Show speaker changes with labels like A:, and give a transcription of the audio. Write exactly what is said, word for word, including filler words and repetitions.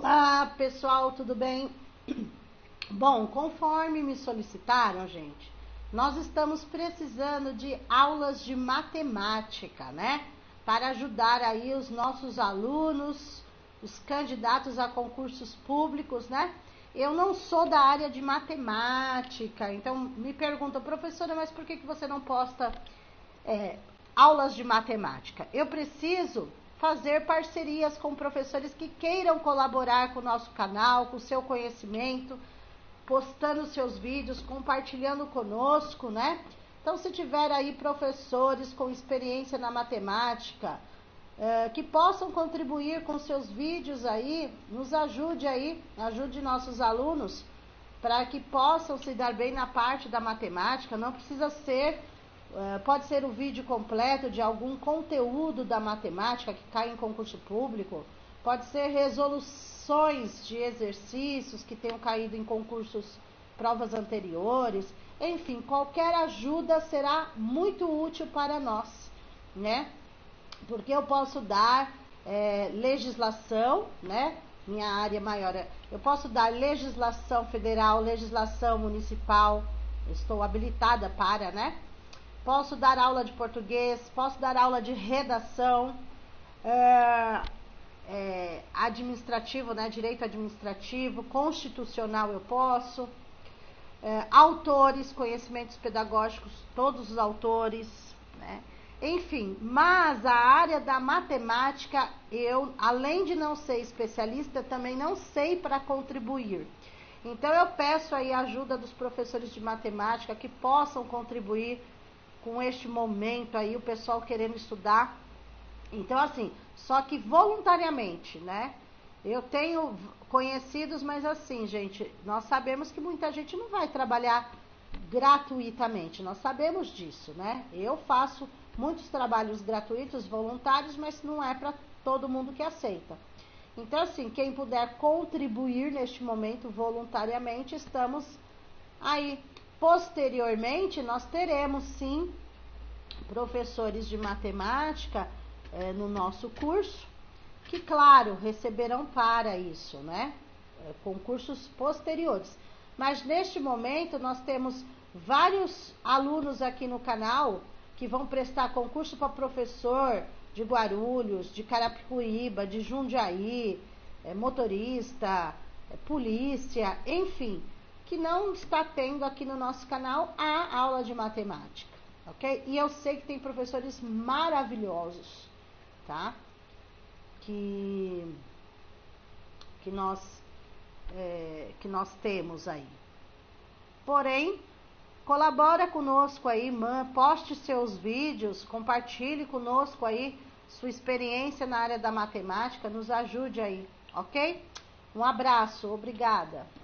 A: Olá, pessoal, tudo bem? Bom, conforme me solicitaram, gente, nós estamos precisando de aulas de matemática, né? Para ajudar aí os nossos alunos, os candidatos a concursos públicos, né? Eu não sou da área de matemática, então me perguntam, professora, mas por que que você não posta é, aulas de matemática? Eu preciso fazer parcerias com professores que queiram colaborar com o nosso canal, com o seu conhecimento, postando seus vídeos, compartilhando conosco, né? Então, se tiver aí professores com experiência na matemática, é, que possam contribuir com seus vídeos aí, nos ajude aí, ajude nossos alunos, para que possam se dar bem na parte da matemática. Não precisa ser... Uh, pode ser o vídeo completo de algum conteúdo da matemática que cai em concurso público, pode ser resoluções de exercícios que tenham caído em concursos, provas anteriores, enfim, qualquer ajuda será muito útil para nós, né? Porque eu posso dar é, legislação, né? Minha área maior é, eu posso dar legislação federal, legislação municipal, estou habilitada para, né? Posso dar aula de português, posso dar aula de redação, é, é, administrativo, né, direito administrativo, constitucional eu posso, é, autores, conhecimentos pedagógicos, todos os autores, né, enfim, mas a área da matemática, eu, além de não ser especialista, também não sei para contribuir. Então eu peço aí a ajuda dos professores de matemática que possam contribuir com este momento aí, o pessoal querendo estudar. Então, assim, só que voluntariamente, né? Eu tenho conhecidos, mas assim, gente, nós sabemos que muita gente não vai trabalhar gratuitamente, nós sabemos disso, né? Eu faço muitos trabalhos gratuitos, voluntários, mas não é para todo mundo que aceita. Então, assim, quem puder contribuir neste momento voluntariamente, estamos aí. Posteriormente, nós teremos, sim, professores de matemática é, no nosso curso, que, claro, receberão para isso, né? É, concursos posteriores. Mas, neste momento, nós temos vários alunos aqui no canal que vão prestar concurso para professor de Guarulhos, de Carapicuíba, de Jundiaí, é, motorista, é, polícia, enfim, que não está tendo aqui no nosso canal a aula de matemática, ok? E eu sei que tem professores maravilhosos, tá? Que, que, nós, é, que nós temos aí. Porém, colabora conosco aí, man, poste seus vídeos, compartilhe conosco aí sua experiência na área da matemática, nos ajude aí, ok? Um abraço, obrigada.